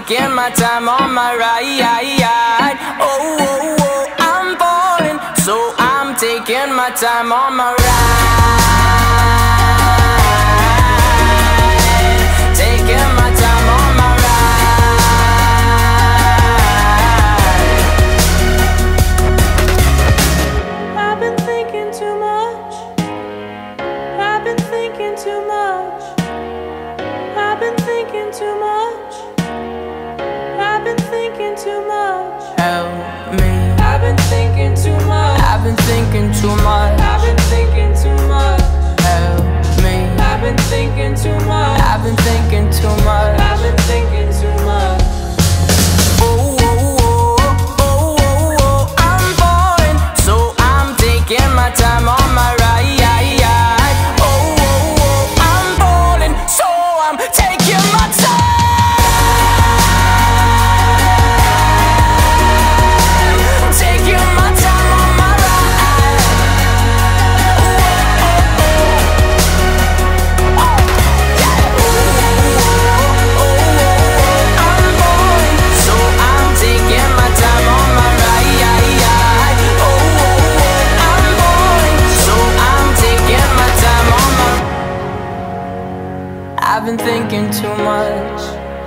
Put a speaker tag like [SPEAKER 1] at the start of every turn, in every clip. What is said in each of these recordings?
[SPEAKER 1] taking my time on my ride. Oh, oh, oh, I'm falling, so I'm taking my time on my ride. Taking my time on my ride. I've been thinking too much. I've been thinking too much. I've been thinking too much. I've been thinking too much. Help me. I've been thinking too much. I've been thinking too much. I've been thinking too much. Help me. I've been thinking too much. I've been thinking too much. I've been thinking too much. Oh, oh, oh, oh, oh, oh, I'm falling, so I'm taking my time on my ride. Oh, oh, oh, I'm falling, so I'm taking my time. Taking my time on my ride. Oh, oh, oh, yeah. Oh, oh, oh, I'm falling, so I'm taking my time on my ride. Oh, oh, oh, I'm falling, so I'm taking my time on my. I've been thinking too much.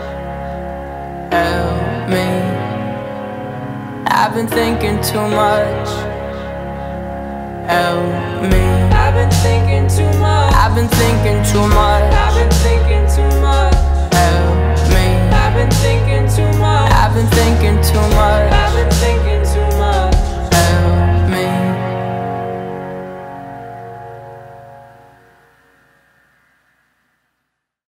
[SPEAKER 1] Help me. I've been thinking too much. Help me. I've been thinking too much. I've been thinking too much. I've been thinking too much. Help me. I've been thinking too much. I've been thinking too much. I've been thinking